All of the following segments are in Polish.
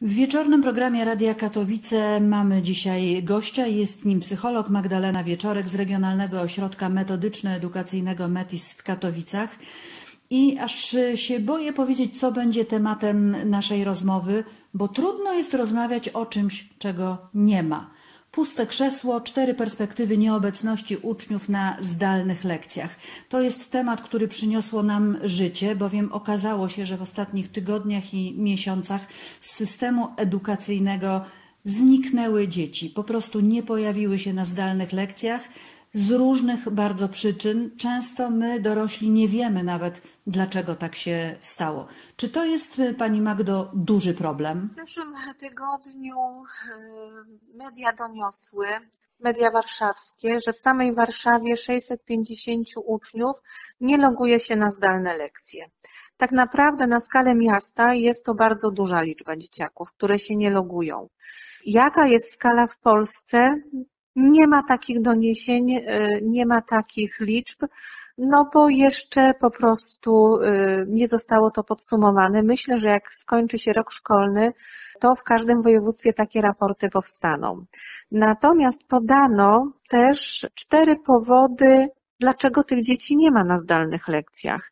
W wieczornym programie Radia Katowice mamy dzisiaj gościa. Jest nim psycholog Magdalena Wieczorek z Regionalnego Ośrodka Metodyczno-Edukacyjnego METIS w Katowicach. I aż się boję powiedzieć, co będzie tematem naszej rozmowy, bo trudno jest rozmawiać o czymś, czego nie ma. Puste krzesło, 4 perspektywy nieobecności uczniów na zdalnych lekcjach. To jest temat, który przyniosło nam życie, bowiem okazało się, że w ostatnich tygodniach i miesiącach z systemu edukacyjnego zniknęły dzieci. Po prostu nie pojawiły się na zdalnych lekcjach z różnych bardzo przyczyn. Często my, dorośli, nie wiemy nawet, dlaczego tak się stało. Czy to jest, Pani Magdo, duży problem? W zeszłym tygodniu media doniosły, media warszawskie, że w samej Warszawie 650 uczniów nie loguje się na zdalne lekcje. Tak naprawdę na skalę miasta jest to bardzo duża liczba dzieciaków, które się nie logują. Jaka jest skala w Polsce? Nie ma takich doniesień, nie ma takich liczb, no bo jeszcze po prostu nie zostało to podsumowane. Myślę, że jak skończy się rok szkolny, to w każdym województwie takie raporty powstaną. Natomiast podano też 4 powody, dlaczego tych dzieci nie ma na zdalnych lekcjach.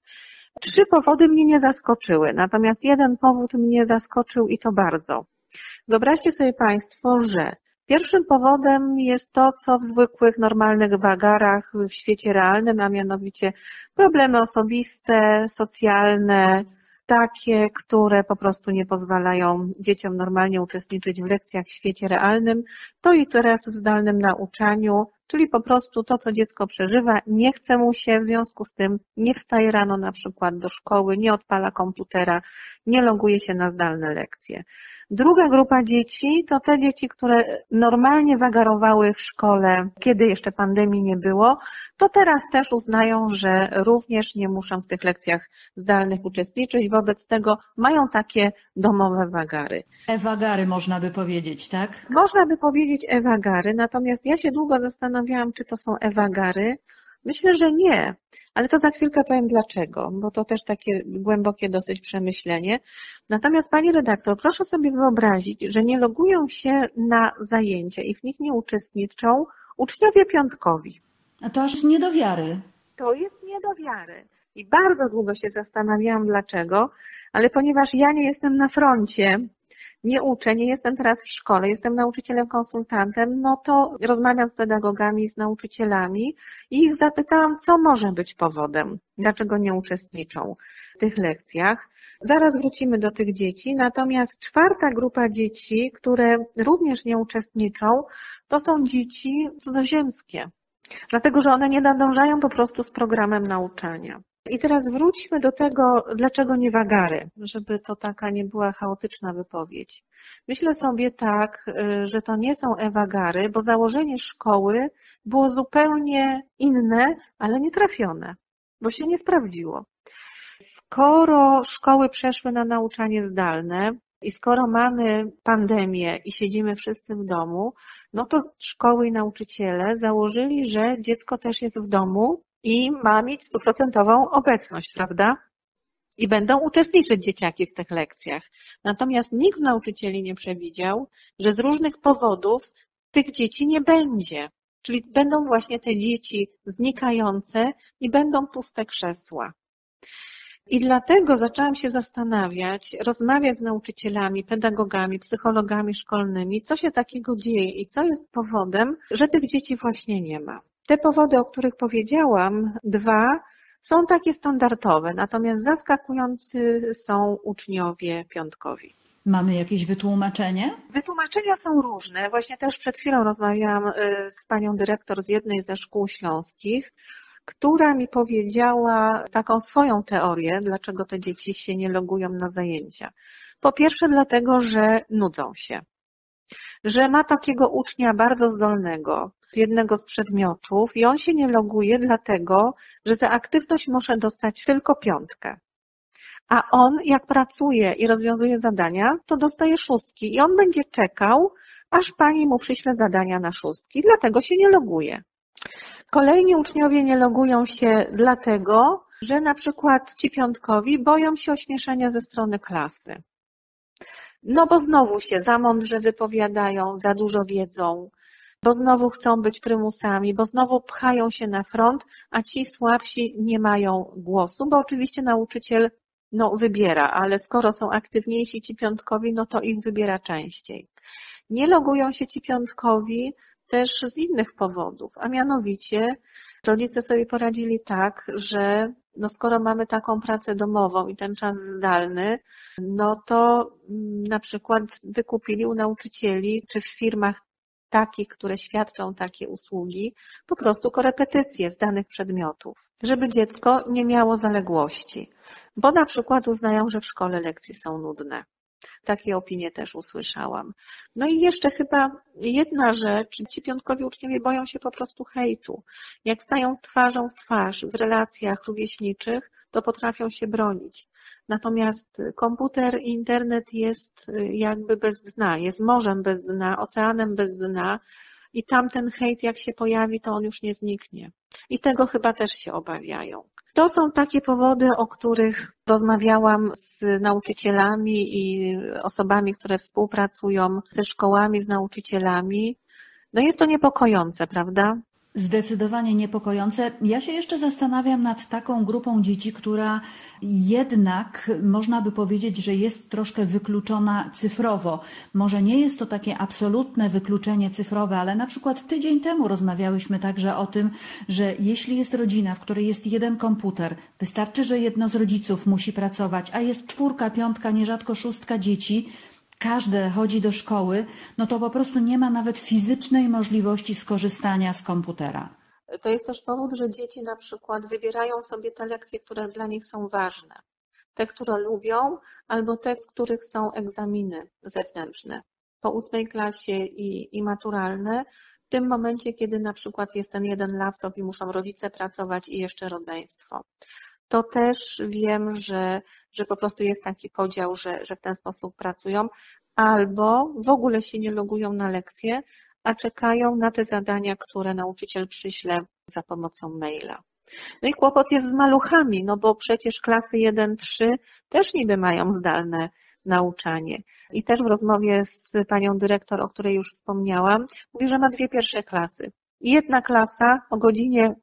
3 powody mnie nie zaskoczyły, natomiast jeden powód mnie zaskoczył i to bardzo. Wyobraźcie sobie Państwo, że pierwszym powodem jest to, co w zwykłych, normalnych wagarach w świecie realnym, a mianowicie problemy osobiste, socjalne, takie, które po prostu nie pozwalają dzieciom normalnie uczestniczyć w lekcjach w świecie realnym. To i teraz w zdalnym nauczaniu, czyli po prostu to, co dziecko przeżywa, nie chce mu się, w związku z tym nie wstaje rano na przykład do szkoły, nie odpala komputera, nie loguje się na zdalne lekcje. Druga grupa dzieci to te dzieci, które normalnie wagarowały w szkole, kiedy jeszcze pandemii nie było, to teraz też uznają, że również nie muszą w tych lekcjach zdalnych uczestniczyć, wobec tego mają takie domowe wagary. E-wagary można by powiedzieć, tak? Można by powiedzieć e-wagary, natomiast ja się długo zastanawiałam, czy to są e-wagary. Myślę, że nie, ale to za chwilkę powiem dlaczego, bo to też takie głębokie dosyć przemyślenie. Natomiast Pani redaktor, proszę sobie wyobrazić, że nie logują się na zajęcia i w nich nie uczestniczą uczniowie piątkowi. A to aż nie do wiary. To jest nie do wiary. I bardzo długo się zastanawiałam dlaczego, ale ponieważ ja nie jestem na froncie, nie uczę, nie jestem teraz w szkole, jestem nauczycielem konsultantem, no to rozmawiam z pedagogami, z nauczycielami i ich zapytałam, co może być powodem, dlaczego nie uczestniczą w tych lekcjach. Zaraz wrócimy do tych dzieci, natomiast 4. grupa dzieci, które również nie uczestniczą, to są dzieci cudzoziemskie, dlatego że one nie nadążają po prostu z programem nauczania. I teraz wróćmy do tego, dlaczego nie wagary, żeby to taka nie była chaotyczna wypowiedź. Myślę sobie tak, że to nie są e-wagary, bo założenie szkoły było zupełnie inne, ale nie trafione, bo się nie sprawdziło. Skoro szkoły przeszły na nauczanie zdalne i skoro mamy pandemię i siedzimy wszyscy w domu, no to szkoły i nauczyciele założyli, że dziecko też jest w domu i ma mieć 100% obecność, prawda? I będą uczestniczyć dzieciaki w tych lekcjach. Natomiast nikt z nauczycieli nie przewidział, że z różnych powodów tych dzieci nie będzie. Czyli będą właśnie te dzieci znikające i będą puste krzesła. I dlatego zaczęłam się zastanawiać, rozmawiać z nauczycielami, pedagogami, psychologami szkolnymi, co się takiego dzieje i co jest powodem, że tych dzieci właśnie nie ma. Te powody, o których powiedziałam, 2, są takie standardowe, natomiast zaskakujący są uczniowie piątkowi. Mamy jakieś wytłumaczenie? Wytłumaczenia są różne. Właśnie też przed chwilą rozmawiałam z panią dyrektor z jednej ze szkół śląskich, która mi powiedziała taką swoją teorię, dlaczego te dzieci się nie logują na zajęcia. Po pierwsze dlatego, że nudzą się, że ma takiego ucznia bardzo zdolnego z jednego z przedmiotów i on się nie loguje dlatego, że za aktywność może dostać tylko 5. A on jak pracuje i rozwiązuje zadania, to dostaje 6 i on będzie czekał, aż pani mu przyśle zadania na 6, dlatego się nie loguje. Kolejni uczniowie nie logują się dlatego, że na przykład ci piątkowi boją się ośmieszenia ze strony klasy. No bo znowu się za mądrze wypowiadają, za dużo wiedzą, bo znowu chcą być prymusami, bo znowu pchają się na front, a ci słabsi nie mają głosu, bo oczywiście nauczyciel wybiera, ale skoro są aktywniejsi ci piątkowi, no to ich wybiera częściej. Nie logują się ci piątkowi też z innych powodów, a mianowicie rodzice sobie poradzili tak, że skoro mamy taką pracę domową i ten czas zdalny, no to na przykład wykupili u nauczycieli czy w firmach takich, które świadczą takie usługi, po prostu korepetycje z danych przedmiotów, żeby dziecko nie miało zaległości, bo na przykład uznają, że w szkole lekcje są nudne. Takie opinie też usłyszałam. No i jeszcze chyba jedna rzecz, ci piątkowi uczniowie boją się po prostu hejtu. Jak stają twarzą w twarz w relacjach rówieśniczych, to potrafią się bronić. Natomiast komputer i internet jest jakby bez dna, jest morzem bez dna, oceanem bez dna i tamten hejt jak się pojawi, to on już nie zniknie. I tego chyba też się obawiają. To są takie powody, o których rozmawiałam z nauczycielami i osobami, które współpracują ze szkołami, z nauczycielami. No jest to niepokojące, prawda? Zdecydowanie niepokojące. Ja się jeszcze zastanawiam nad taką grupą dzieci, która jednak można by powiedzieć, że jest troszkę wykluczona cyfrowo. Może nie jest to takie absolutne wykluczenie cyfrowe, ale na przykład tydzień temu rozmawiałyśmy także o tym, że jeśli jest rodzina, w której jest jeden komputer, wystarczy, że jedno z rodziców musi pracować, a jest 4, 5, nierzadko 6 dzieci, każde chodzi do szkoły, no to po prostu nie ma nawet fizycznej możliwości skorzystania z komputera. To jest też powód, że dzieci na przykład wybierają sobie te lekcje, które dla nich są ważne. Te, które lubią, albo te, z których są egzaminy zewnętrzne. Po 8 klasie i maturalne, w tym momencie, kiedy na przykład jest ten jeden laptop i muszą rodzice pracować i jeszcze rodzeństwo. To też wiem, że po prostu jest taki podział, że w ten sposób pracują, albo w ogóle się nie logują na lekcje, a czekają na te zadania, które nauczyciel przyśle za pomocą maila. No i kłopot jest z maluchami, no bo przecież klasy 1-3 też niby mają zdalne nauczanie. I też w rozmowie z panią dyrektor, o której już wspomniałam, mówi, że ma 2 pierwsze klasy. Jedna klasa o godzinie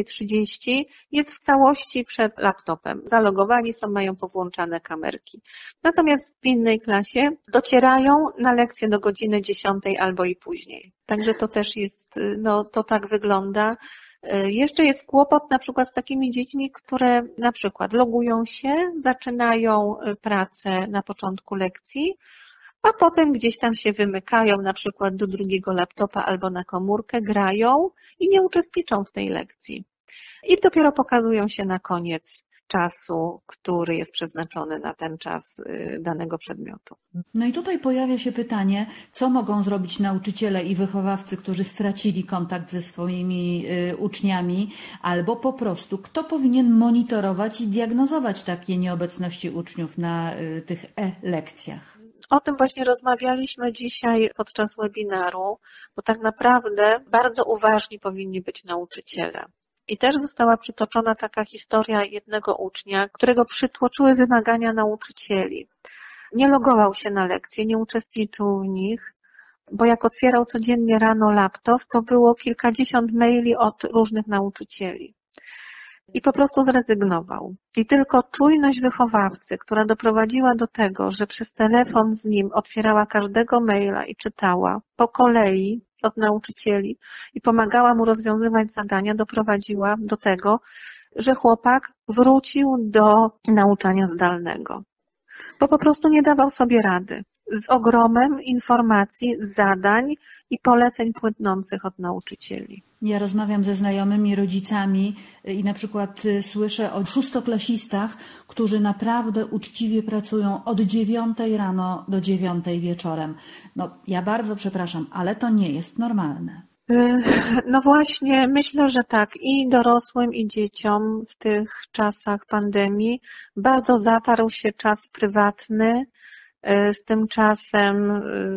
8:30 jest w całości przed laptopem. Zalogowani są, mają powłączane kamerki. Natomiast w innej klasie docierają na lekcję do godziny 10 albo i później. Także to też jest, to tak wygląda. Jeszcze jest kłopot na przykład z takimi dziećmi, które na przykład logują się, zaczynają pracę na początku lekcji, a potem gdzieś tam się wymykają na przykład do drugiego laptopa albo na komórkę, grają i nie uczestniczą w tej lekcji. I dopiero pokazują się na koniec czasu, który jest przeznaczony na ten czas danego przedmiotu. No i tutaj pojawia się pytanie, co mogą zrobić nauczyciele i wychowawcy, którzy stracili kontakt ze swoimi uczniami, albo po prostu kto powinien monitorować i diagnozować takie nieobecności uczniów na tych e-lekcjach. O tym właśnie rozmawialiśmy dzisiaj podczas webinaru, bo tak naprawdę bardzo uważni powinni być nauczyciele. I też została przytoczona taka historia jednego ucznia, którego przytłoczyły wymagania nauczycieli. Nie logował się na lekcje, nie uczestniczył w nich, bo jak otwierał codziennie rano laptop, to było kilkadziesiąt maili od różnych nauczycieli. I po prostu zrezygnował. I tylko czujność wychowawcy, która doprowadziła do tego, że przez telefon z nim otwierała każdego maila i czytała po kolei od nauczycieli i pomagała mu rozwiązywać zadania, doprowadziła do tego, że chłopak wrócił do nauczania zdalnego. Bo po prostu nie dawał sobie rady. Z ogromem informacji, zadań i poleceń płynących od nauczycieli. Ja rozmawiam ze znajomymi rodzicami i na przykład słyszę o szóstoklasistach, którzy naprawdę uczciwie pracują od 9 rano do 9 wieczorem. No, ja bardzo przepraszam, ale to nie jest normalne. No właśnie, myślę, że tak i dorosłym, i dzieciom w tych czasach pandemii bardzo zatarł się czas prywatny z tym czasem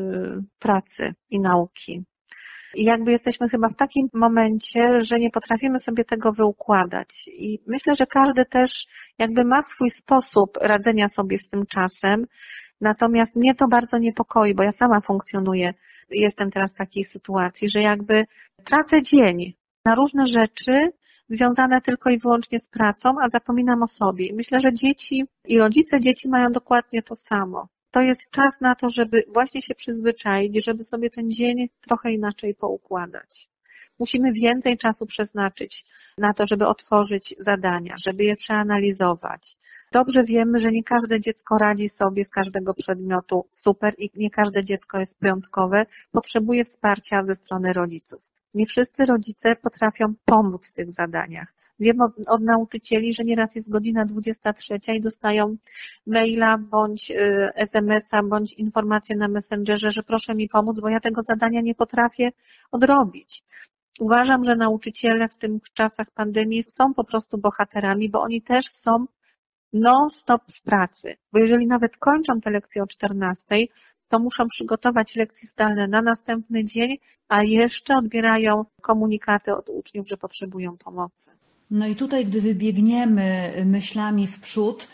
pracy i nauki. I jakby jesteśmy chyba w takim momencie, że nie potrafimy sobie tego wyukładać. I myślę, że każdy też jakby ma swój sposób radzenia sobie z tym czasem Natomiast mnie to bardzo niepokoi, bo ja sama funkcjonuję, jestem teraz w takiej sytuacji, że jakby tracę dzień na różne rzeczy związane tylko i wyłącznie z pracą, a zapominam o sobie. I myślę, że dzieci i rodzice dzieci mają dokładnie to samo. To jest czas na to, żeby właśnie się przyzwyczaić, żeby sobie ten dzień trochę inaczej poukładać. Musimy więcej czasu przeznaczyć na to, żeby otworzyć zadania, żeby je przeanalizować. Dobrze wiemy, że nie każde dziecko radzi sobie z każdego przedmiotu super i nie każde dziecko jest wyjątkowe, potrzebuje wsparcia ze strony rodziców. Nie wszyscy rodzice potrafią pomóc w tych zadaniach. Wiem od nauczycieli, że nieraz jest godzina 23 i dostają maila bądź SMS-a, bądź informację na Messengerze, że proszę mi pomóc, bo ja tego zadania nie potrafię odrobić. Uważam, że nauczyciele w tych czasach pandemii są po prostu bohaterami, bo oni też są non-stop w pracy. Bo jeżeli nawet kończą te lekcje o 14, to muszą przygotować lekcje zdalne na następny dzień, a jeszcze odbierają komunikaty od uczniów, że potrzebują pomocy. No i tutaj, gdy wybiegniemy myślami w przód,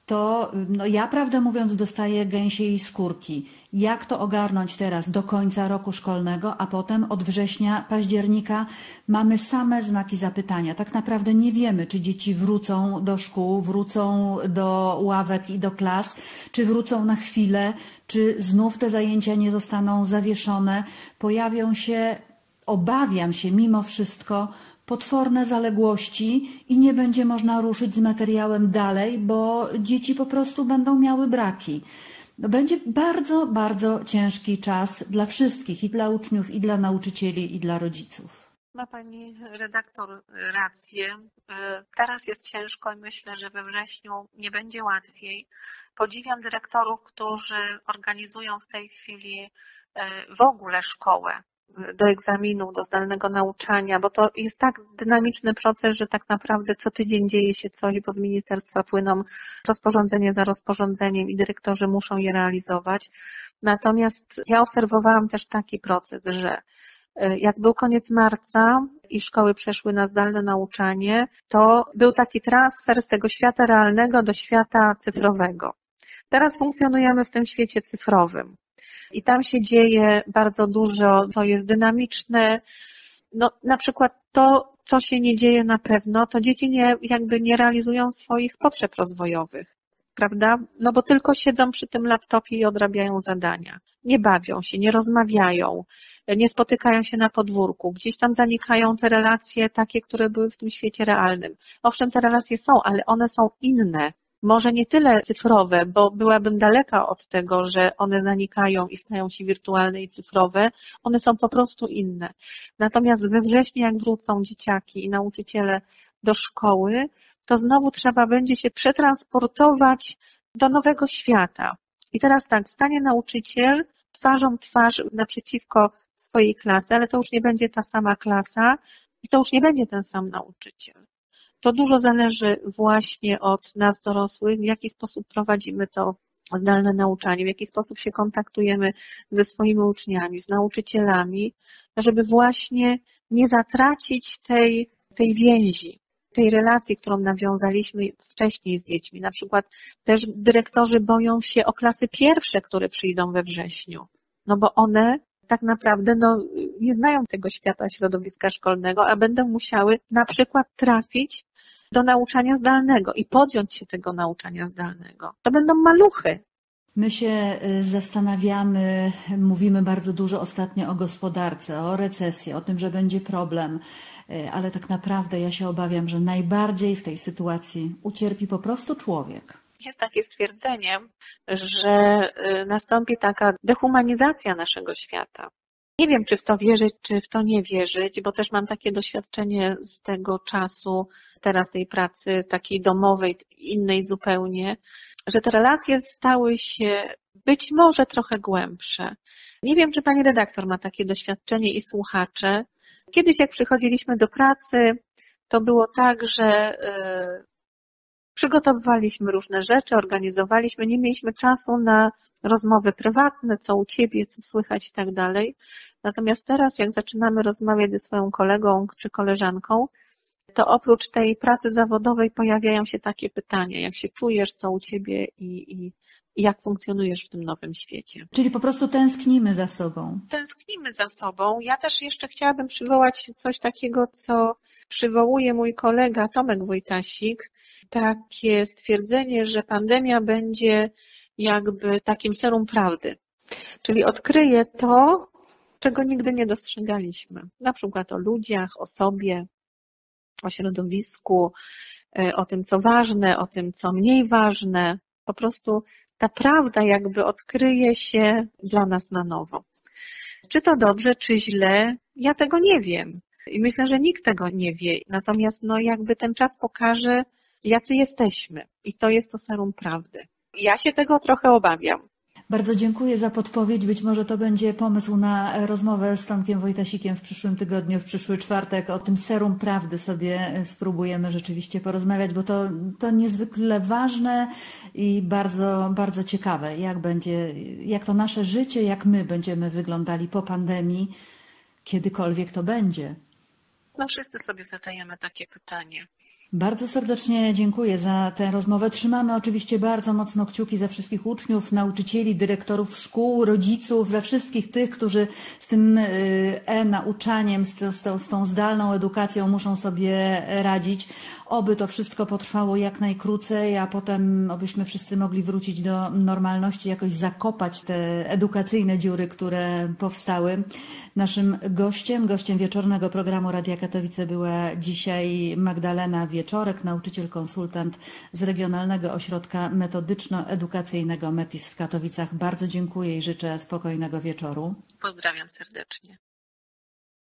to ja, prawdę mówiąc, dostaję gęsiej skórki. Jak to ogarnąć teraz do końca roku szkolnego, a potem od września, października mamy same znaki zapytania. Tak naprawdę nie wiemy, czy dzieci wrócą do szkół, wrócą do ławek i do klas, czy wrócą na chwilę, czy znów te zajęcia nie zostaną zawieszone. Pojawią się, obawiam się mimo wszystko, potworne zaległości i nie będzie można ruszyć z materiałem dalej, bo dzieci po prostu będą miały braki. Będzie bardzo, bardzo ciężki czas dla wszystkich, i dla uczniów, i dla nauczycieli, i dla rodziców. Ma pani redaktor rację. Teraz jest ciężko i myślę, że we wrześniu nie będzie łatwiej. Podziwiam dyrektorów, którzy organizują w tej chwili w ogóle szkołę do egzaminów, do zdalnego nauczania, bo to jest tak dynamiczny proces, że tak naprawdę co tydzień dzieje się coś, bo z ministerstwa płyną rozporządzenie za rozporządzeniem i dyrektorzy muszą je realizować. Natomiast ja obserwowałam też taki proces, że jak był koniec marca i szkoły przeszły na zdalne nauczanie, to był taki transfer z tego świata realnego do świata cyfrowego. Teraz funkcjonujemy w tym świecie cyfrowym. I tam się dzieje bardzo dużo, to jest dynamiczne. No, na przykład to, co się nie dzieje na pewno, to dzieci nie realizują swoich potrzeb rozwojowych, prawda? No bo tylko siedzą przy tym laptopie i odrabiają zadania. Nie bawią się, nie rozmawiają, nie spotykają się na podwórku. Gdzieś tam zanikają te relacje takie, które były w tym świecie realnym. Owszem, te relacje są, ale one są inne. Może nie tyle cyfrowe, bo byłabym daleka od tego, że one zanikają i stają się wirtualne i cyfrowe. One są po prostu inne. Natomiast we wrześniu, jak wrócą dzieciaki i nauczyciele do szkoły, to znowu trzeba będzie się przetransportować do nowego świata. I teraz tak, stanie nauczyciel twarzą w twarz naprzeciwko swojej klasy, ale to już nie będzie ta sama klasa i to już nie będzie ten sam nauczyciel. To dużo zależy właśnie od nas dorosłych, w jaki sposób prowadzimy to zdalne nauczanie, w jaki sposób się kontaktujemy ze swoimi uczniami, z nauczycielami, żeby właśnie nie zatracić tej więzi, tej relacji, którą nawiązaliśmy wcześniej z dziećmi. Na przykład też dyrektorzy boją się o klasy pierwsze, które przyjdą we wrześniu, no bo one tak naprawdę nie znają tego świata środowiska szkolnego, a będą musiały na przykład trafić do nauczania zdalnego i podjąć się tego nauczania zdalnego. To będą maluchy. My się zastanawiamy, mówimy bardzo dużo ostatnio o gospodarce, o recesji, o tym, że będzie problem, ale tak naprawdę ja się obawiam, że najbardziej w tej sytuacji ucierpi po prostu człowiek. Jest takie stwierdzenie, że nastąpi taka dehumanizacja naszego świata. Nie wiem, czy w to wierzyć, czy w to nie wierzyć, bo też mam takie doświadczenie z tego czasu, teraz tej pracy takiej domowej, innej zupełnie, że te relacje stały się być może trochę głębsze. Nie wiem, czy pani redaktor ma takie doświadczenie i słuchacze. Kiedyś jak przychodziliśmy do pracy, to było tak, że przygotowywaliśmy różne rzeczy, organizowaliśmy, nie mieliśmy czasu na rozmowy prywatne, co u ciebie, co słychać i tak dalej. Natomiast teraz, jak zaczynamy rozmawiać ze swoją kolegą czy koleżanką, to oprócz tej pracy zawodowej pojawiają się takie pytania, jak się czujesz, co u ciebie i jak funkcjonujesz w tym nowym świecie. Czyli po prostu tęsknimy za sobą. Tęsknimy za sobą. Ja też jeszcze chciałabym przywołać coś takiego, co przywołuje mój kolega Tomek Wojtasik. Takie stwierdzenie, że pandemia będzie jakby takim serum prawdy. Czyli odkryje to, czego nigdy nie dostrzegaliśmy. Na przykład o ludziach, o sobie, o środowisku, o tym, co ważne, o tym, co mniej ważne. Po prostu ta prawda jakby odkryje się dla nas na nowo. Czy to dobrze, czy źle? Ja tego nie wiem. I myślę, że nikt tego nie wie. Natomiast no jakby ten czas pokaże, jacy jesteśmy. I to jest to serum prawdy. Ja się tego trochę obawiam. Bardzo dziękuję za podpowiedź. Być może to będzie pomysł na rozmowę z Tomkiem Wojtasikiem w przyszłym tygodniu, w przyszły czwartek. O tym serum prawdy sobie spróbujemy rzeczywiście porozmawiać, bo to niezwykle ważne i bardzo, bardzo ciekawe, jak to nasze życie, jak my będziemy wyglądali po pandemii, kiedykolwiek to będzie. No wszyscy sobie zadajemy takie pytanie. Bardzo serdecznie dziękuję za tę rozmowę. Trzymamy oczywiście bardzo mocno kciuki za wszystkich uczniów, nauczycieli, dyrektorów szkół, rodziców, za wszystkich tych, którzy z tym e-nauczaniem, z tą zdalną edukacją muszą sobie radzić. Oby to wszystko potrwało jak najkrócej, a potem obyśmy wszyscy mogli wrócić do normalności, jakoś zakopać te edukacyjne dziury, które powstały. Naszym gościem wieczornego programu Radia Katowice była dzisiaj Magdalena Wieczorek, nauczyciel, konsultant z Regionalnego Ośrodka Metodyczno-Edukacyjnego METIS w Katowicach. Bardzo dziękuję i życzę spokojnego wieczoru. Pozdrawiam serdecznie.